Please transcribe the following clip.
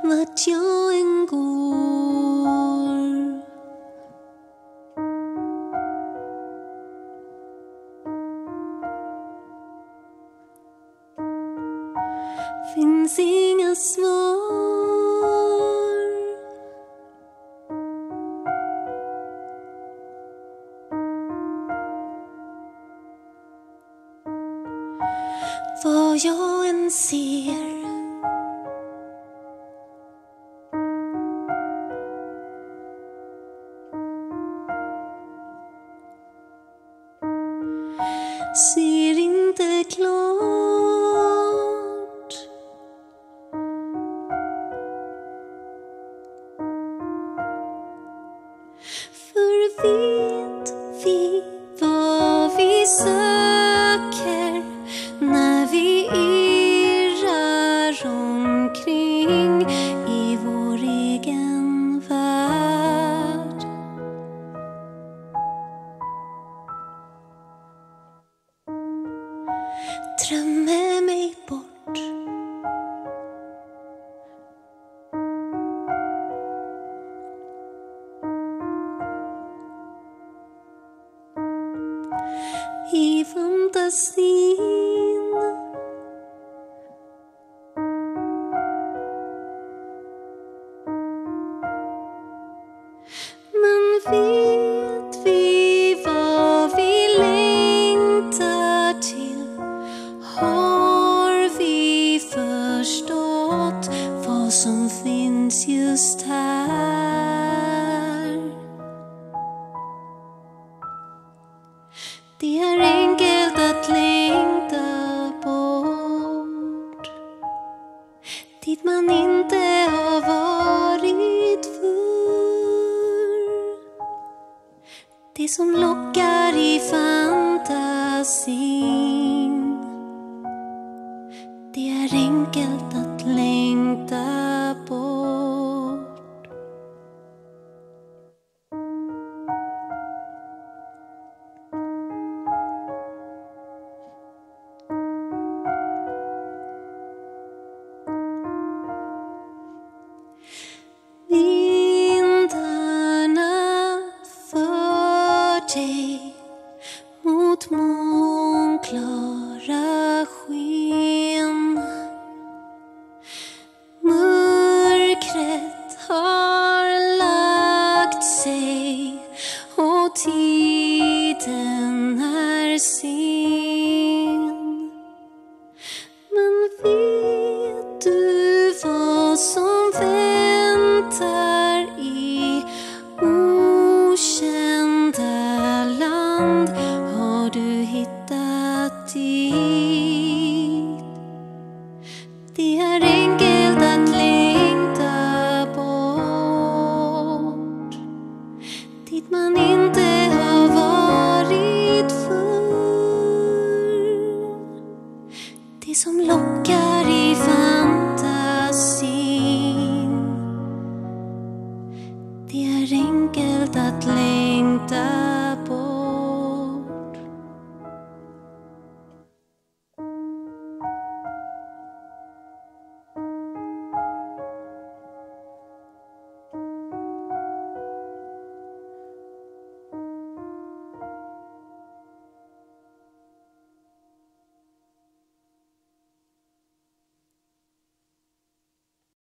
vart jag än går. Finns inga svar. Vad jag än ser, ser inte klart. För vet vi vad vi söker när vi irrar omkring i vår egen värld? Drömmer mig bort. I fantasin. Men vet vi vad vi längtar till? Har vi förstått vad som finns just här? Det är enkelt att längta bort, dit man inte har varit förr. Det som lockar i fantasin, det är enkelt att längta bort. Vindarna för dig mot månklara sken. Mörkret har lagt sig och tiden är sen. Men vet du vad som väntar i okända land? Har du hittat dit? Det är enkelt att längta bort, dit man inte har varit förr. Det som lockar i fantasin, det är enkelt att längta